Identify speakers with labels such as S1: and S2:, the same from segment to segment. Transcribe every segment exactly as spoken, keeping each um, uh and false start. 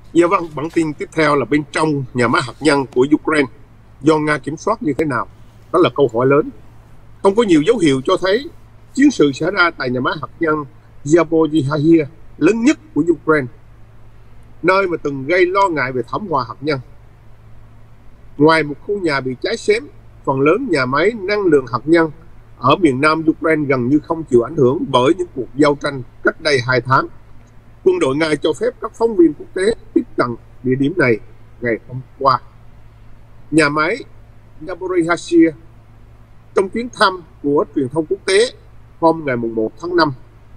S1: Dạ vâng, bản tin tiếp theo là bên trong nhà máy hạt nhân của Ukraine do Nga kiểm soát như thế nào? Đó là câu hỏi lớn. Không có nhiều dấu hiệu cho thấy chiến sự xảy ra tại nhà máy hạt nhân Zaporizhzhia lớn nhất của Ukraine, nơi mà từng gây lo ngại về thảm họa hạt nhân. Ngoài một khu nhà bị cháy xém, phần lớn nhà máy năng lượng hạt nhân ở miền nam Ukraine gần như không chịu ảnh hưởng bởi những cuộc giao tranh cách đây hai tháng. Quân đội Nga cho phép các phóng viên quốc tế tiếp cận địa điểm này ngày hôm qua. Nhà máy Zaporizhzhia trong chuyến thăm của truyền thông quốc tế hôm ngày một tháng năm,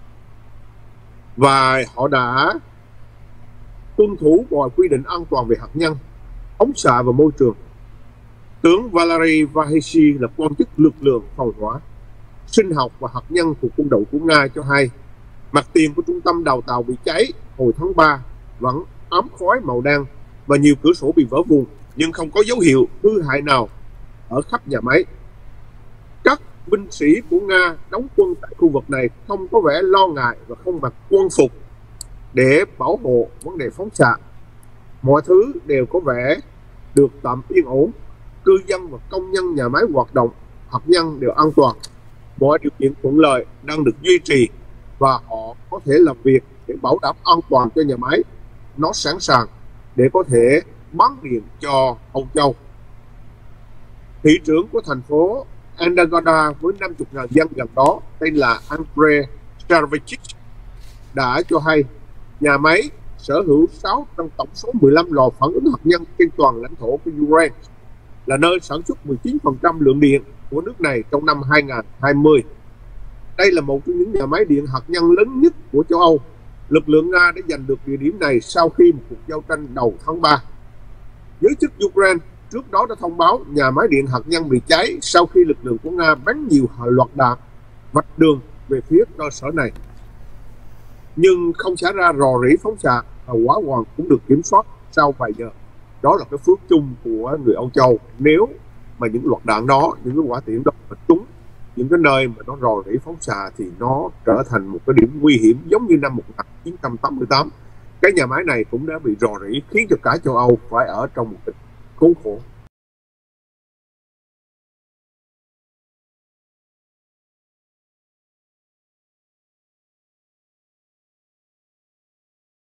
S1: và họ đã tuân thủ mọi quy định an toàn về hạt nhân, phóng xạ và môi trường. Tướng Valery Vahishy là quan chức lực lượng phòng hỏa, sinh học và hạt nhân thuộc quân đội của Nga cho hay mặt tiền của trung tâm đào tạo bị cháy hồi tháng ba vẫn ám khói màu đen và nhiều cửa sổ bị vỡ vụn, nhưng không có dấu hiệu hư hại nào ở khắp nhà máy. Các binh sĩ của Nga đóng quân tại khu vực này không có vẻ lo ngại và không mặc quân phục để bảo hộ vấn đề phóng xạ. Mọi thứ đều có vẻ được tạm yên ổn. Cư dân và công nhân nhà máy hoạt động hạt nhân đều an toàn. Mọi điều kiện thuận lợi đang được duy trì và họ có thể làm việc để bảo đảm an toàn cho nhà máy. Nó sẵn sàng để có thể bán điện cho Âu Châu. Thị trưởng của thành phố Energoda với năm mươi nghìn dân gần đó tên là Andrei Starovich đã cho hay nhà máy sở hữu sáu trong tổng số mười lăm lò phản ứng hạt nhân trên toàn lãnh thổ của Ukraine, là nơi sản xuất mười chín phần trăm lượng điện của nước này trong năm hai nghìn không trăm hai mươi. Đây là một trong những nhà máy điện hạt nhân lớn nhất của châu Âu. Lực lượng Nga đã giành được địa điểm này sau khi một cuộc giao tranh đầu tháng ba. Giới chức Ukraine trước đó đã thông báo nhà máy điện hạt nhân bị cháy sau khi lực lượng của Nga bắn nhiều loạt đạn vạch đường về phía cơ sở này. Nhưng không xảy ra rò rỉ phóng xạ và hỏa hoạn cũng được kiểm soát sau vài giờ. Đó là cái phước chung của người Âu Châu. Nếu mà những loạt đạn đó, những cái quả tiễn đó mà trúng những cái nơi mà nó rò rỉ phóng xạ thì nó trở thành một cái điểm nguy hiểm, giống như năm một nghìn chín trăm tám mươi tám. Cái nhà máy này cũng đã bị rò rỉ khiến cho cả châu Âu phải ở trong một cái khốn khổ.